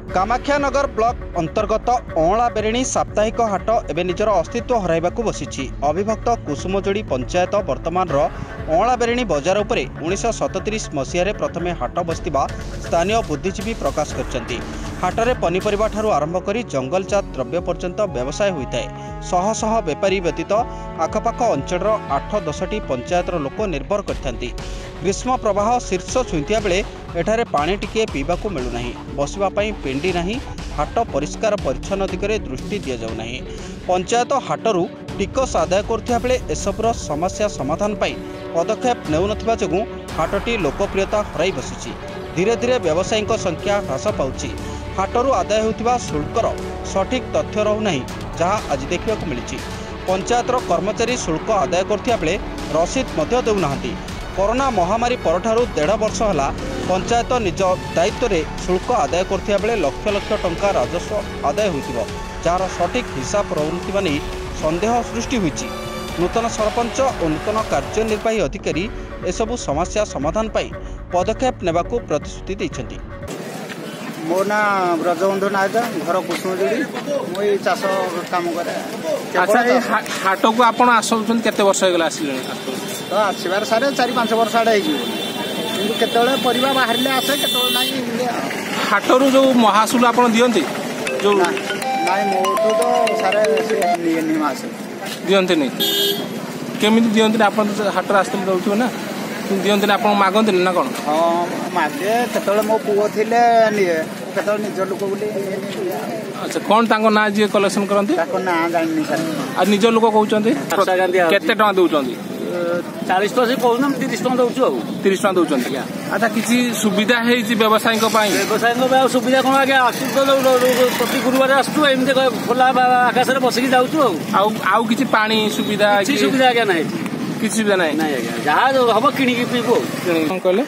Kamakhyanagar block अंतर्गत अँला बेरेणी साप्ताहिक हाट एवं निजर अस्तित्व हराइबाकु बसिछि। अविभक्त कुसुमजोड़ी पंचायत वर्तमान अँला बेरेणी बजार उपरे 1977 मसीह प्रथमे हाट बसतिबा स्थानीय बुद्धिजीवी प्रकाश करछन्ति। हाटरे पनीपरिबा ठारू आरंभ करी जंगलजात द्रव्य पर्यंत व्यवसाय होइताए। शह शह व्यापारी व्यतीत आखपाख अंचल 8-10टी पंचायतर लोक निर्भर करथांती। ग्रीष्म प्रवाह शीर्ष छुईंतिया बेले एठारे पानी टिके पीबाकू मिलुनाही, बसिबा पई पेंडी नाही, हाट परिष्कार परिच्छन्न दिगरे दृष्टि दिया जाउ नाही। पंचायत हाटरू टिकस आदाय करुथिया बेले एसबुर समस्या समाधान पई पदक्षेप नेउनथिबा जोगु हाटटी लोकप्रियता हराई बसिछि। धीरे धीरे व्यवसायीक संख्या ह्रास पाउछि। हाटरू आदाय होउथिबा शुल्कर सठिक तथ्य रहु नाही, जहाँ आज देखिबाकू मिलिछि। पंचायतर कर्मचारी शुल्क आदाय करुथिया बेले रसीद मध्य देउ नाहांती। कोरोना महामारी परठारू 1.5 वर्ष होला पंचायत निज दायित्व रे शुल्क आदाय करथिया बेले लक्ष लक्ष टंका राजस्व आदाय होइतिबो, जार सठिक हिसाब रहुनथिबा नै संदेह सृष्टि होइछि। नूतन सरपंच और नूतन कार्यनिर्वाही अधिकारी एसबु समस्या समाधान पाई पदक्षेप नेबाकू प्रतिश्रुति दैछन्ति। मो ना ब्रजबंधु नायक, घर कुसुमजोड़ी, मुई चाष काम करे। अच्छा, हाट को आपण आसुछन केते वर्ष होगला आसिले? तो आसबार सारे 4-5 वर्ष आड़े केतले परिवा बाहरिले आसे, केतले नाही। हाटरू जो महासुल आपण दियंती जो नाई मोठू तो सारे नियनि मासे दियंती नहीं। केमिति दियंती? आपण हाटर आस्तले दउथो ना, दियंती ना, आपण मागंती ना कोन? हां मागे, केतले मो पुओ थिले निये, केतले निज लोक बोली। अच्छा, कोन तांको ना जे कलेक्शन करंती? ताको ना जानि सर। आ निज लोक कहउचंती केते टका दउचंती? 40 तो से कहून 30 टका दउछु। 30 टका दउचंती। अच्छा, किछि सुविधा हेछि व्यवसायीक पई? व्यवसायीक पई सुविधा कोन? आगे आसु तो प्रति गुरुवार आसु, एमते खोला आकाश रे बसिक जाउछु। आउ किछि पानी सुविधा? किछि सुविधा आगे नाही, किछि सुविधा नाही। नाही आगे, जहा हबो किणी की पीबो। कोन कहले?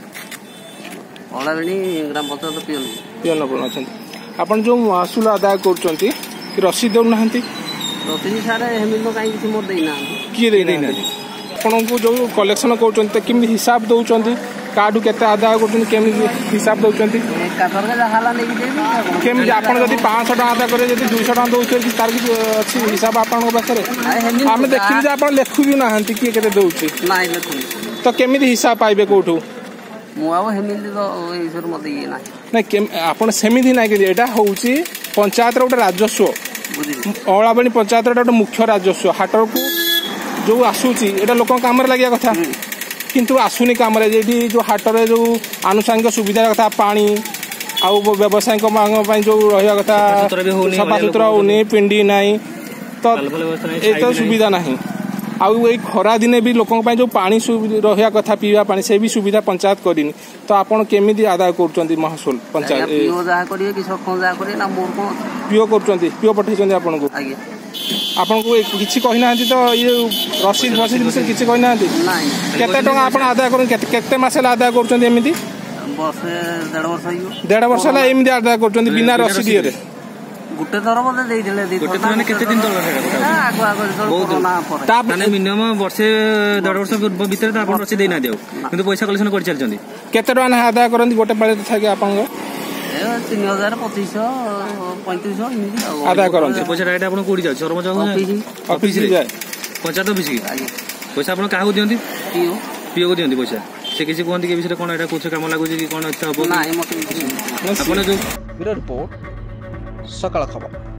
अँला बेरेणी ग्राम पंचायत पियन अछंती। आपण जो महसूल आदाय करछंती कि रसीद देउ नाहंती? रसीद सारे हेमिन तो काई किछि मोर देई ना। किए देई ना? आपण को जो कलेक्शन करछंती केमि हिसाब दउचंती? काडू केते आदाय करछंती केमि हिसाब दउचंती? का सरकार हाला लेके देबी। केमि आपण जदी 500 टका आदाय करे, जदी 200 टका दउछे, तार कि अछि हिसाब आपण पाखरे? हम देखि जे आपण लेखु भी नाहंती कि केते दउछे। नाही लेखु तो केमि हिसाब पाइबे कोठू? मु आव हेमिन तो एसर मते ये ना। नहीं, आपण सेमिधि ना कि एटा होउची पंचायत रो गोटे राजस्व। अँला बेरेणी पंचायत रो मुख्य राजस्व। हाटर को जो आसूची एटा लोक काम रे लागिया कथा, किंतु आसुनी काम रे। जेठी जो हाटर जो आनुषंगिक सुविधा कथा, पानी आउ व्यवसायिक मांग पई जो रहिया कथा, सफा सुतरा होनी, पिंडी नाही, तो एतो सुविधा नाही। आउ ए खरा दिने भी लोक जो पानी रहिया कथा पीवा पानी, से भी सुविधा पंचायत करिनी। तो आपण केमिति आदाय करछंती महसूल पंचायत? पियो जा करिए कि सरपंच जा करिए ना, मोर को पियो करछंती? पियो पठैछंती आपण को? आगे आपण को किछि कहि नाहंती? तो ये रसीद विषय किछि कहि नाहंती? नाही। केते टका आपण आदाय करन? केते मासे आदाय करछंती? एमिति वर्ष 1.5 वर्ष हियो। 1.5 वर्ष ला एमिति आदाय करछंती बिना रसीद रे? गुटे थर मते देइ देले। गुटे थर केते दिन तळ रे? आगो आगो कोरोना पर माने मिनिमम वर्ष 1.5 वर्ष भीतर त आपण रसीद देइ ना दियो, किंतु पैसा कलेक्शन कर चलछंती। केते टका ना आदाय करन गोटे पाळे था कि आपण 3000 2500 3500 इमिति आदाय करन? पैसा डायरेक्ट आपण कोडी जाय सरपंच ऑफिस रे जाय, पंचायत ऑफिस की पैसा आपण काहू दियंती? पियो को दियंती पैसा? से किसी कहंती के विषय कोन एटा कुछ काम लागु जे कि कोन अच्छा हो? नाही मते आपण जो ब्यूरो रिपोर्ट, सकाळ खबर।